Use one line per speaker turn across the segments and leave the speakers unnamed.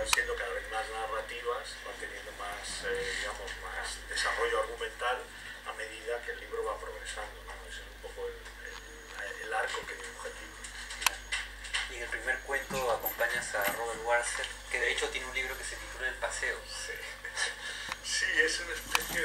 siendo cada vez más narrativas, van teniendo más, digamos, más desarrollo argumental a medida que el libro va progresando, ¿no? Ese es un poco el arco que dibuja el libro.
Y en el primer cuento acompañas a Robert Warser, que de hecho tiene un libro que se titula El Paseo.
Sí, sí, es una especie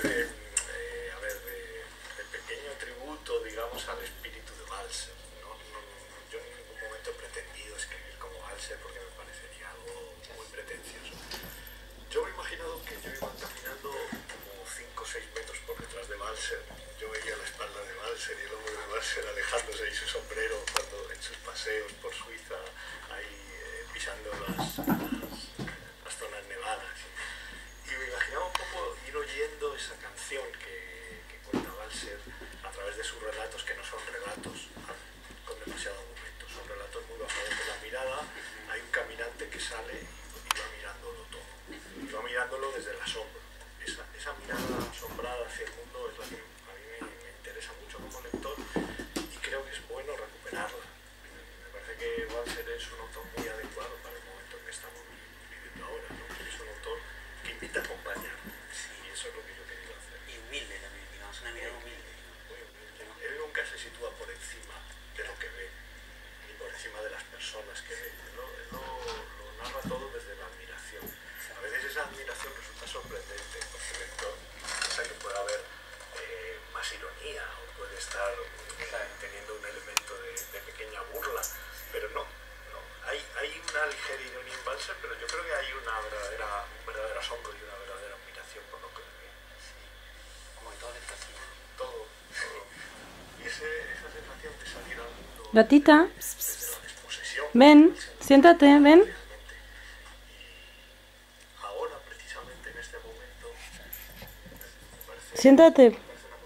de pequeño tributo, digamos, al espíritu de Walser. Yo en ningún momento he pretendido escribir como Walser porque me parecería algo muy pretencioso. Yo me he imaginado que yo iba caminando como 5 o 6 metros por detrás de Walser. Yo veía la espalda de Walser y el hombro de Walser alejándose y su sombrero cuando en sus paseos por Suiza, ahí pisando las zonas nevadas. Y me imaginaba un poco ir oyendo esa canción que cuenta Walser a través de sus relatos, que no son relatos con demasiado argumento, son relatos muy basados en la mirada. Hay un caminante que sale y va mirándolo todo, y va mirándolo desde el asombro. Esa mirada asombrada hacia el mundo es la que a mí me interesa mucho como lector y creo que es bueno recuperarla. Me parece que Walser es un autor muy adecuado para el momento en que estamos viviendo ahora, ¿no? Es un autor que invita a acompañar, y eso es lo que yo he querido hacer.
Y humilde también, digamos, una mirada humilde.
Muy humilde. Él nunca se sitúa por encima de lo que ve, ni por encima de las personas que ve. Él lo narra todo desde la admiración. A veces esa admiración resulta sorprendente, porque el lector piensa que puede haber más ironía o puede estar teniendo un elemento de pequeña burla, pero no. Hay una ligera ironía en Walser, pero yo creo que hay un verdadero asombro y una verdadera admiración por lo que ve.
Sí. Como en todo el fascina.
Todo. Y esa sensación de salir al mundo
Gatita,
desde la desposesión.
ven, siéntate, ven.
Y ahora, precisamente en este momento, me parece...
Siéntate.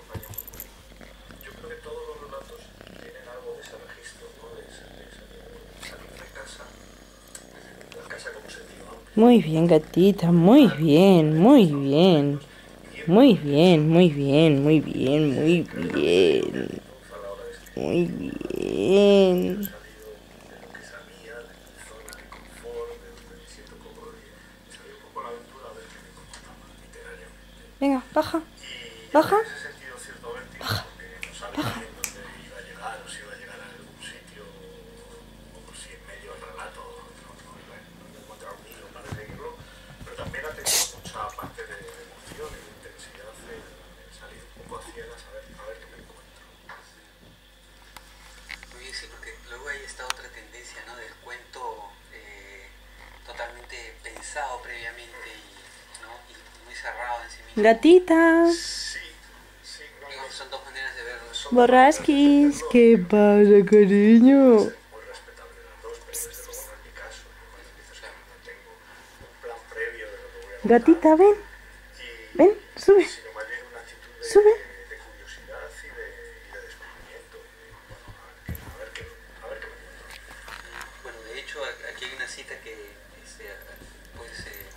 Yo creo que todos los relatos tienen algo de ese registro, ¿no? De salir de casa, la casa como sentido amplio.
Muy bien, gatita, muy bien, muy bien. Muy bien, muy bien, muy bien, muy bien. Muy bien.
Salido de lo que sabía, de mi zona de confort, de donde me siento cómodo, y salir un poco a la aventura a ver qué me comportaba literariamente.
Venga, baja.
Y
Baja.
en ese sentido cierto vértigo, porque no sabía bien dónde iba a llegar, o si iba a llegar a algún sitio, o si en medio del relato no encontrar un hilo para seguirlo, pero también ha tenido mucha parte de emoción y de intensidad en salir un poco a ciegas a ver qué me encuentro.
Muy bien, sí, porque luego hay esta otra tendencia, ¿no? Del cuento totalmente pensado previamente y muy cerrado en sí mismo.
Gatita.
Sí,
Digamos, son dos maneras de verlo.
Borrasquis. ¿Qué pasa, cariño?
muy respetable las dos, pero desde luego no es mi caso. Como dices, no tengo un plan previo de lo que voy a contar.
Gatita, ven. Ven, sube.
Sino más bien una actitud
Sube.
de curiosidad y de descubrimiento. A ver qué me encuentro.
Bueno, de hecho, aquí hay una cita que pues